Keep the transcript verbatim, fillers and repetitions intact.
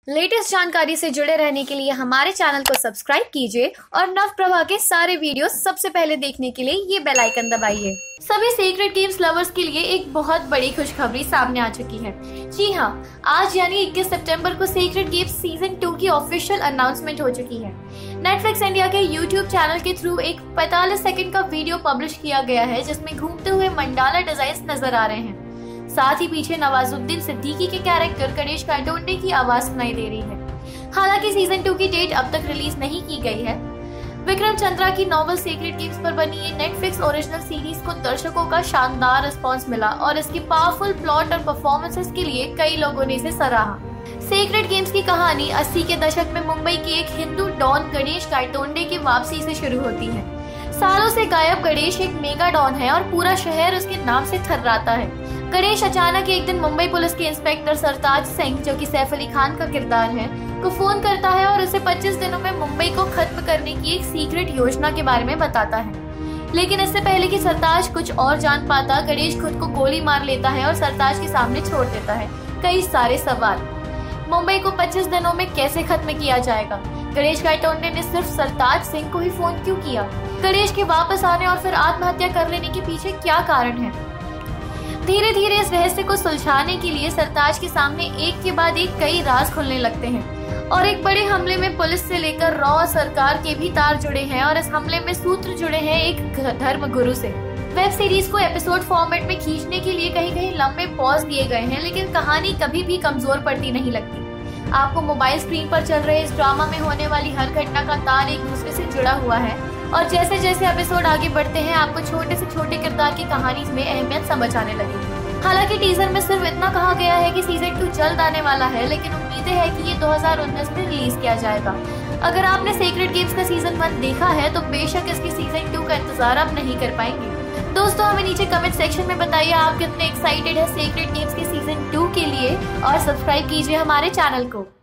Latest जानकारी से जुड़े रहने के लिए हमारे चैनल को सब्सक्राइब कीजिए और नव प्रभा के सारे वीडियो सबसे पहले देखने के लिए ये बेल आइकन दबाइए। सभी सीक्रेट गेम्स लवर्स के लिए एक बहुत बड़ी खुशखबरी सामने आ चुकी है। जी हाँ, आज यानी इक्कीस सितंबर को सीक्रेट गेम्स सीजन टू की ऑफिशियल अनाउंसमेंट हो चुकी है। नेटफ्लिक्स इंडिया के यूट्यूब चैनल के थ्रू एक पैंतालीस सेकंड का वीडियो पब्लिश किया गया है, जिसमें घूमते हुए मंडाला डिजाइन नजर आ रहे हैं। साथ ही पीछे नवाजुद्दीन सिद्दीकी के कैरेक्टर गणेश कायटोंडे की आवाज सुनाई दे रही है। हालांकि सीजन टू की डेट अब तक रिलीज नहीं की गई है। विक्रम चंद्रा की नॉवल सीक्रेट गेम्स पर बनी ये नेटफ्लिक्स ओरिजिनल सीरीज को दर्शकों का शानदार रिस्पांस मिला और इसकी पावरफुल प्लॉट और परफॉर्मेंसेस के लिए कई लोगों ने इसे सराहा। सीक्रेट गेम्स की कहानी अस्सी के दशक में मुंबई के एक हिंदू डॉन गणेश कायटोंडे की वापसी से शुरू होती है। सालों से गायब गणेश एक मेगा डॉन है और पूरा शहर उसके नाम से थर्राता है। गणेश अचानक एक दिन मुंबई पुलिस के इंस्पेक्टर सरताज सिंह, जो कि सैफ अली खान का किरदार है, को फोन करता है और उसे पच्चीस दिनों में मुंबई को खत्म करने की एक सीक्रेट योजना के बारे में बताता है। लेकिन इससे पहले कि सरताज कुछ और जान पाता, गणेश खुद को गोली मार लेता है और सरताज के सामने छोड़ देता है कई सारे सवाल। मुंबई को पच्चीस दिनों में कैसे खत्म किया जाएगा? गणेश कायटोंडे ने सिर्फ सरताज सिंह को ही फोन क्यों किया? गणेश के वापस आने और फिर आत्महत्या कर लेने के पीछे क्या कारण है? धीरे धीरे इस रहस्य को सुलझाने के लिए सरताज के सामने एक के बाद एक कई राज खुलने लगते हैं और एक बड़े हमले में पुलिस से लेकर रॉ सरकार के भी तार जुड़े हैं और इस हमले में सूत्र जुड़े हैं एक धर्म गुरु से। वेब सीरीज को एपिसोड फॉर्मेट में खींचने के लिए कहीं कहीं लंबे पॉज दिए गए हैं, लेकिन कहानी कभी भी कमजोर पड़ती नहीं लगती। आपको मोबाइल स्क्रीन पर चल रहे इस ड्रामा में होने वाली हर घटना का तार एक दूसरे से जुड़ा हुआ है और जैसे जैसे एपिसोड आगे बढ़ते हैं, आपको छोटे से छोटे किरदार की कहानी में अहमियत समझ आने लगेगी। हालांकि टीजर में सिर्फ इतना कहा गया है कि सीजन टू जल्द आने वाला है, लेकिन उम्मीदें है कि ये दो हज़ार उन्नीस में रिलीज किया जाएगा। अगर आपने सीक्रेट गेम्स का सीजन वन देखा है तो बेशक इसकी सीजन टू का इंतजार आप नहीं कर पाएंगे। दोस्तों, हमें नीचे कमेंट सेक्शन में बताइए आप कितने एक्साइटेड है सीक्रेट गेम्स के सीजन टू के लिए और सब्सक्राइब कीजिए हमारे चैनल को।